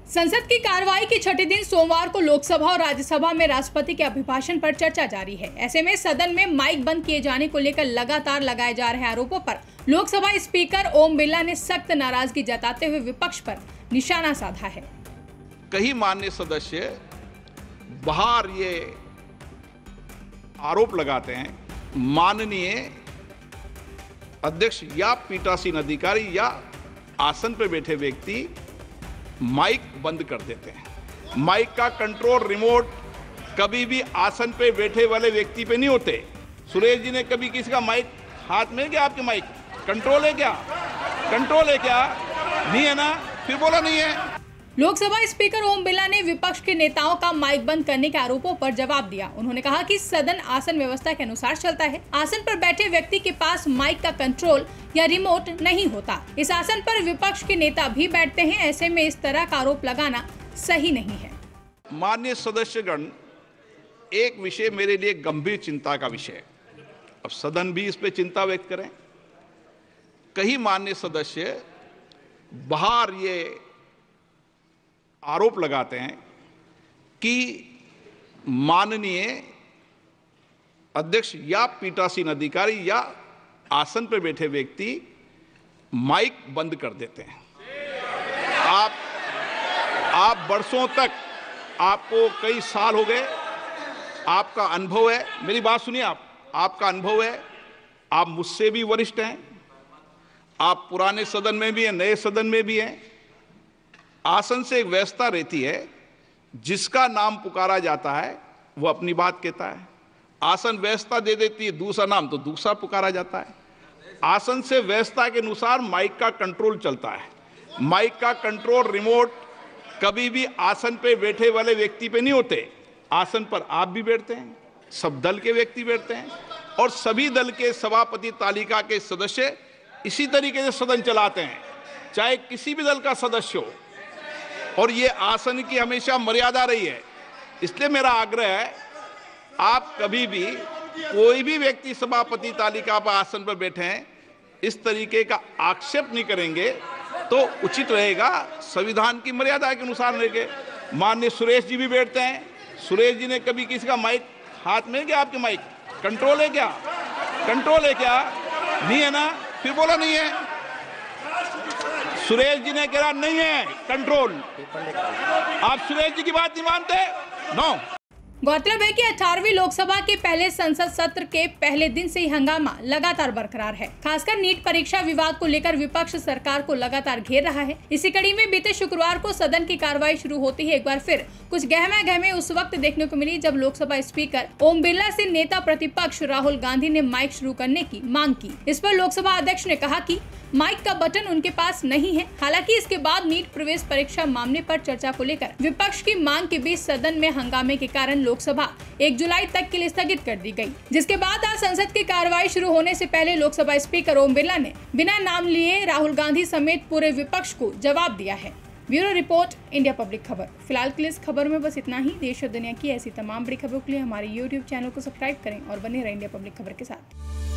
संसद की कार्रवाई के छठे दिन सोमवार को लोकसभा और राज्यसभा में राष्ट्रपति के अभिभाषण पर चर्चा जारी है। ऐसे में सदन में माइक बंद किए जाने को लेकर लगातार लगाए जा रहे आरोपों पर लोकसभा स्पीकर ओम बिरला ने सख्त नाराजगी जताते हुए विपक्ष पर निशाना साधा है। कई माननीय सदस्य बाहर ये आरोप लगाते हैं, माननीय अध्यक्ष या पीठासीन अधिकारी या आसन पर बैठे व्यक्ति माइक बंद कर देते हैं। माइक का कंट्रोल रिमोट कभी भी आसन पे बैठे वाले व्यक्ति पे नहीं होते। सुरेश जी ने कभी किसी का माइक हाथ में क्या? आपके माइक कंट्रोल है क्या? कंट्रोल है क्या? नहीं है ना? फिर बोला नहीं है। लोकसभा स्पीकर ओम बिरला ने विपक्ष के नेताओं का माइक बंद करने के आरोपों पर जवाब दिया। उन्होंने कहा कि सदन आसन व्यवस्था के अनुसार चलता है। आसन पर बैठे व्यक्ति के पास माइक का कंट्रोल या रिमोट नहीं होता। इस आसन पर विपक्ष के नेता भी बैठते हैं। ऐसे में इस तरह का आरोप लगाना सही नहीं है। माननीय सदस्यगण, एक विषय मेरे लिए गंभीर चिंता का विषय है। अब सदन भी इस पे चिंता व्यक्त करें। कई माननीय सदस्य बाहर ये आरोप लगाते हैं कि माननीय अध्यक्ष या पीठासीन अधिकारी या आसन पर बैठे व्यक्ति माइक बंद कर देते हैं। आप वर्षों तक, आपको कई साल हो गए, आपका अनुभव है। मेरी बात सुनिए, आपका अनुभव है, आप मुझसे भी वरिष्ठ हैं, आप पुराने सदन में भी हैं, नए सदन में भी हैं। आसन से एक व्यवस्था रहती है, जिसका नाम पुकारा जाता है वो अपनी बात कहता है। आसन व्यवस्था दे देती है दूसरा नाम, तो दूसरा पुकारा जाता है। आसन से व्यवस्था के अनुसार माइक का कंट्रोल चलता है। माइक का कंट्रोल रिमोट कभी भी आसन पे बैठे वाले व्यक्ति पे नहीं होते। आसन पर आप भी बैठते हैं, सब दल के व्यक्ति बैठते हैं और सभी दल के सभापति तालिका के सदस्य इसी तरीके से सदन चलाते हैं, चाहे किसी भी दल का सदस्य हो। और ये आसन की हमेशा मर्यादा रही है। इसलिए मेरा आग्रह है, आप कभी भी कोई भी व्यक्ति सभापति तालिका पर आसन पर बैठे हैं, इस तरीके का आक्षेप नहीं करेंगे तो उचित रहेगा। संविधान की मर्यादा के अनुसार रहेंगे। माननीय सुरेश जी भी बैठते हैं। सुरेश जी ने कभी किसी का माइक हाथ में क्या? आपके माइक कंट्रोल है क्या? कंट्रोल है क्या? नहीं है ना? फिर बोला नहीं है। सुरेश जी ने कहा नहीं है कंट्रोल। आप सुरेश जी की बात नहीं मानते? नो। गौरतलब है कि 18वीं लोकसभा के पहले संसद सत्र के पहले दिन से ही हंगामा लगातार बरकरार है। खासकर नीट परीक्षा विवाद को लेकर विपक्ष सरकार को लगातार घेर रहा है। इसी कड़ी में बीते शुक्रवार को सदन की कार्रवाई शुरू होती ही एक बार फिर कुछ गहमा-गहमी उस वक्त देखने को मिली जब लोकसभा स्पीकर ओम बिरला से नेता प्रतिपक्ष राहुल गांधी ने माइक शुरू करने की मांग की। इस पर लोकसभा अध्यक्ष ने कहा कि माइक का बटन उनके पास नहीं है। हालांकि इसके बाद नीट प्रवेश परीक्षा मामले पर चर्चा को लेकर विपक्ष की मांग के बीच सदन में हंगामे के कारण लोकसभा 1 जुलाई तक के लिए स्थगित कर दी गई, जिसके बाद आज संसद की कार्रवाई शुरू होने से पहले लोकसभा स्पीकर ओम बिरला ने बिना नाम लिए राहुल गांधी समेत पूरे विपक्ष को जवाब दिया है। ब्यूरो रिपोर्ट, इंडिया पब्लिक खबर। फिलहाल के लिए इस खबर में बस इतना ही। देश और दुनिया की ऐसी तमाम बड़ी खबरों के लिए हमारे YouTube चैनल को सब्सक्राइब करें और बने रहें इंडिया पब्लिक खबर के साथ।